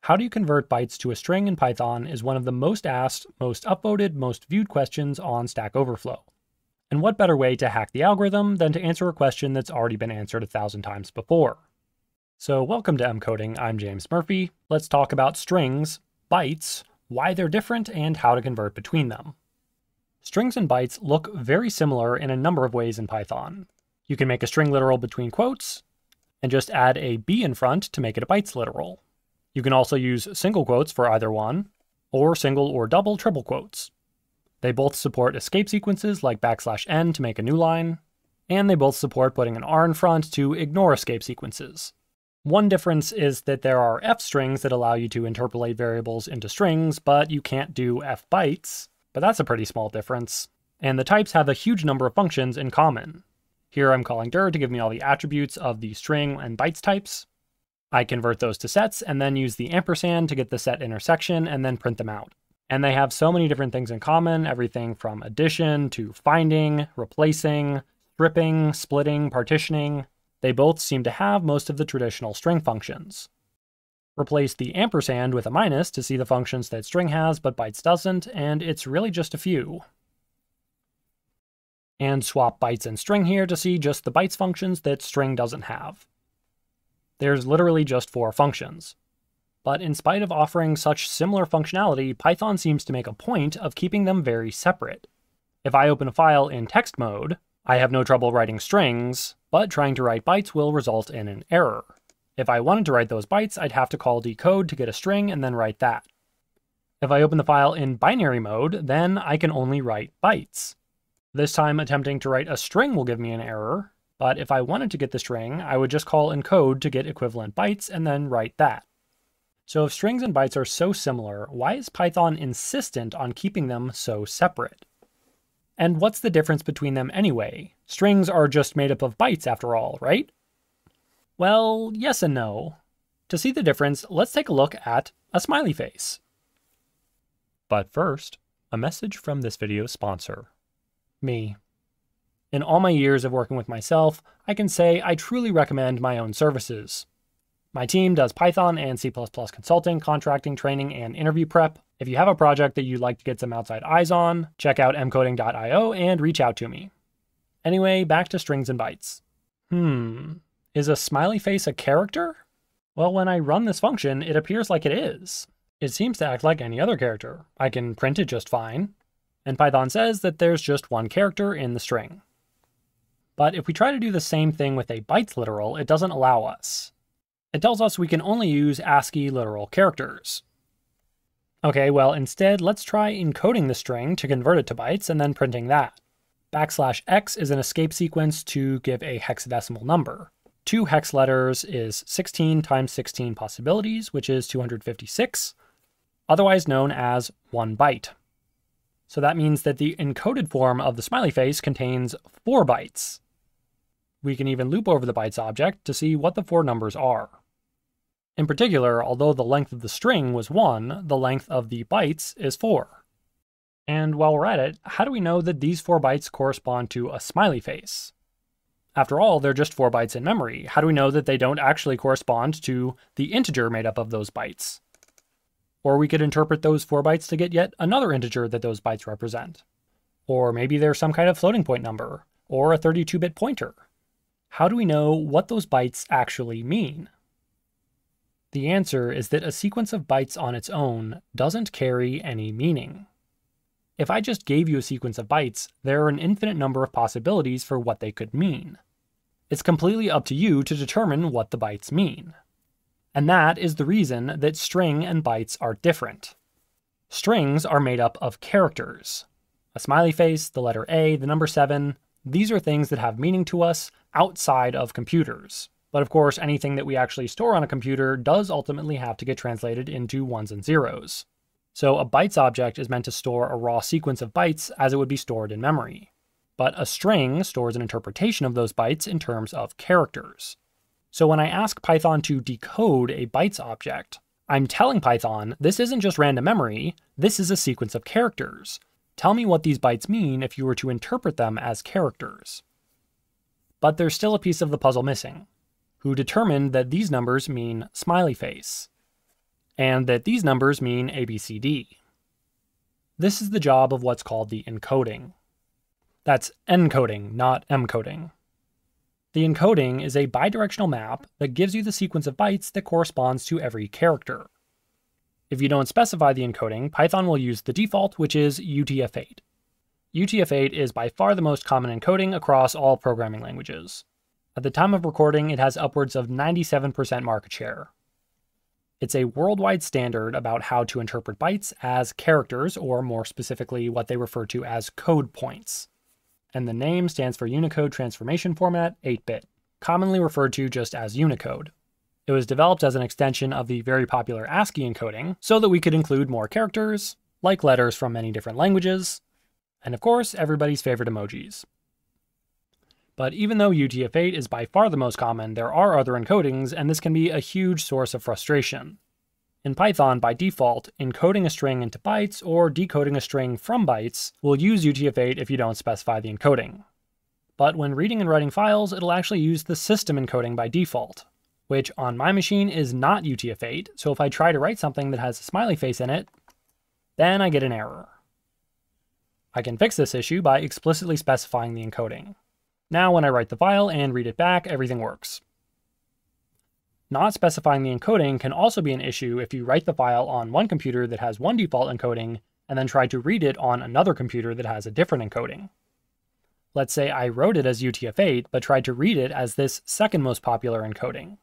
How do you convert bytes to a string in Python is one of the most asked, most upvoted, most viewed questions on Stack Overflow. And what better way to hack the algorithm than to answer a question that's already been answered 1,000 times before? So welcome to encoding, I'm James Murphy. Let's talk about strings, bytes, why they're different, and how to convert between them. Strings and bytes look very similar in a number of ways in Python. You can make a string literal between quotes, and just add a b in front to make it a bytes literal. You can also use single quotes for either one, or single or double triple quotes. They both support escape sequences like \n to make a new line, and they both support putting an r in front to ignore escape sequences. One difference is that there are f strings that allow you to interpolate variables into strings, but you can't do f bytes, but that's a pretty small difference. And the types have a huge number of functions in common. Here I'm calling dir to give me all the attributes of the string and bytes types. I convert those to sets and then use the ampersand to get the set intersection and then print them out. And they have so many different things in common, everything from addition to finding, replacing, stripping, splitting, partitioning. They both seem to have most of the traditional string functions. Replace the ampersand with a minus to see the functions that string has but bytes doesn't, and it's really just a few. And swap bytes and string here to see just the bytes functions that string doesn't have. There's literally just 4 functions. But in spite of offering such similar functionality, Python seems to make a point of keeping them very separate. If I open a file in text mode, I have no trouble writing strings, but trying to write bytes will result in an error. If I wanted to write those bytes, I'd have to call decode to get a string and then write that. If I open the file in binary mode, then I can only write bytes. This time attempting to write a string will give me an error, but if I wanted to get the string, I would just call encode to get equivalent bytes and then write that. So if strings and bytes are so similar, why is Python insistent on keeping them so separate? And what's the difference between them anyway? Strings are just made up of bytes after all, right? Well, yes and no. To see the difference, let's take a look at a smiley face. But first, a message from this video's sponsor, me. In all my years of working with myself, I can say I truly recommend my own services. My team does Python and C++ consulting, contracting, training, and interview prep. If you have a project that you'd like to get some outside eyes on, check out encoding.io and reach out to me. Anyway, back to strings and bytes. Is a smiley face a character? Well, when I run this function, it appears like it is. It seems to act like any other character. I can print it just fine. And Python says that there's just one character in the string. But if we try to do the same thing with a bytes literal, it doesn't allow us. It tells us we can only use ASCII literal characters. Okay, well instead let's try encoding the string to convert it to bytes and then printing that. \x is an escape sequence to give a hexadecimal number. 2 hex letters is 16 times 16 possibilities, which is 256, otherwise known as 1 byte. So that means that the encoded form of the smiley face contains 4 bytes. We can even loop over the bytes object to see what the 4 numbers are. In particular, although the length of the string was 1, the length of the bytes is 4. And while we're at it, how do we know that these 4 bytes correspond to a smiley face? After all, they're just 4 bytes in memory. How do we know that they don't actually correspond to the integer made up of those bytes? Or we could interpret those 4 bytes to get yet another integer that those bytes represent. Or maybe there's some kind of floating point number, or a 32-bit pointer. How do we know what those bytes actually mean? The answer is that a sequence of bytes on its own doesn't carry any meaning. If I just gave you a sequence of bytes, there are an infinite number of possibilities for what they could mean. It's completely up to you to determine what the bytes mean. And that is the reason that string and bytes are different. Strings are made up of characters. A smiley face, the letter A, the number 7, these are things that have meaning to us outside of computers. But of course, anything that we actually store on a computer does ultimately have to get translated into ones and zeros. So a bytes object is meant to store a raw sequence of bytes as it would be stored in memory. But a string stores an interpretation of those bytes in terms of characters. So when I ask Python to decode a bytes object, I'm telling Python, this isn't just random memory, this is a sequence of characters. Tell me what these bytes mean if you were to interpret them as characters. But there's still a piece of the puzzle missing. Who determined that these numbers mean smiley face? and that these numbers mean ABCD. This is the job of what's called the encoding. That's encoding, not encoding. The encoding is a bidirectional map that gives you the sequence of bytes that corresponds to every character. If you don't specify the encoding, Python will use the default, which is UTF-8. UTF-8 is by far the most common encoding across all programming languages. At the time of recording, it has upwards of 97% market share. It's a worldwide standard about how to interpret bytes as characters, or more specifically, what they refer to as code points. And the name stands for Unicode Transformation Format 8-bit, commonly referred to just as Unicode. It was developed as an extension of the very popular ASCII encoding, so that we could include more characters, like letters from many different languages, and of course, everybody's favorite emojis. But even though UTF-8 is by far the most common, there are other encodings, and this can be a huge source of frustration. In Python, by default, encoding a string into bytes or decoding a string from bytes will use UTF-8 if you don't specify the encoding. But when reading and writing files, it'll actually use the system encoding by default, which on my machine is not UTF-8, so if I try to write something that has a smiley face in it, then I get an error. I can fix this issue by explicitly specifying the encoding. Now when I write the file and read it back, everything works. Not specifying the encoding can also be an issue if you write the file on one computer that has one default encoding and then try to read it on another computer that has a different encoding. Let's say I wrote it as UTF-8 but tried to read it as this second most popular encoding.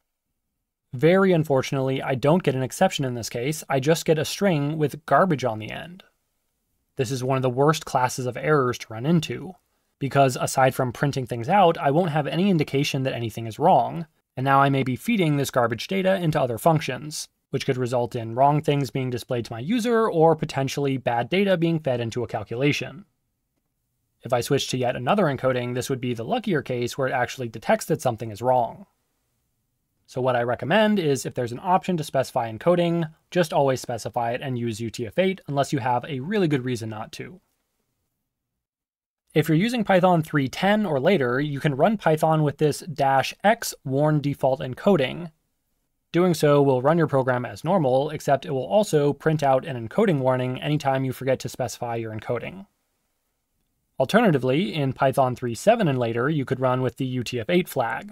Very unfortunately, I don't get an exception in this case, I just get a string with garbage on the end. This is one of the worst classes of errors to run into, because aside from printing things out, I won't have any indication that anything is wrong, and now I may be feeding this garbage data into other functions, which could result in wrong things being displayed to my user, or potentially bad data being fed into a calculation. If I switch to yet another encoding, this would be the luckier case where it actually detects that something is wrong. So what I recommend is if there's an option to specify encoding, just always specify it and use UTF-8 unless you have a really good reason not to. If you're using Python 3.10 or later, you can run Python with this -x warn default encoding. Doing so will run your program as normal, except it will also print out an encoding warning anytime you forget to specify your encoding. Alternatively, in Python 3.7 and later, you could run with the UTF-8 flag.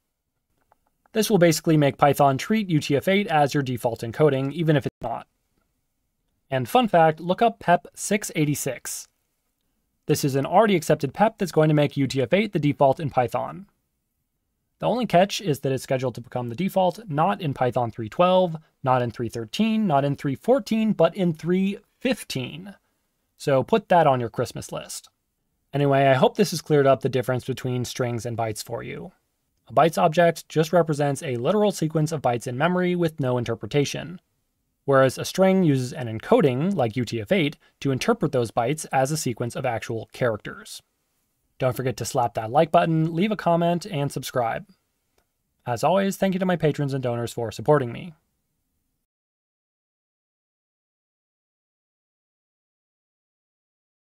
This will basically make Python treat UTF-8 as your default encoding, even if it's not. And fun fact, look up pep 686. This is an already accepted pep that's going to make UTF-8 the default in Python. The only catch is that it's scheduled to become the default not in Python 3.12, not in 3.13, not in 3.14, but in 3.15. So put that on your Christmas list. Anyway, I hope this has cleared up the difference between strings and bytes for you. A bytes object just represents a literal sequence of bytes in memory with no interpretation, whereas a string uses an encoding, like UTF-8, to interpret those bytes as a sequence of actual characters. Don't forget to slap that like button, leave a comment, and subscribe. As always, thank you to my patrons and donors for supporting me.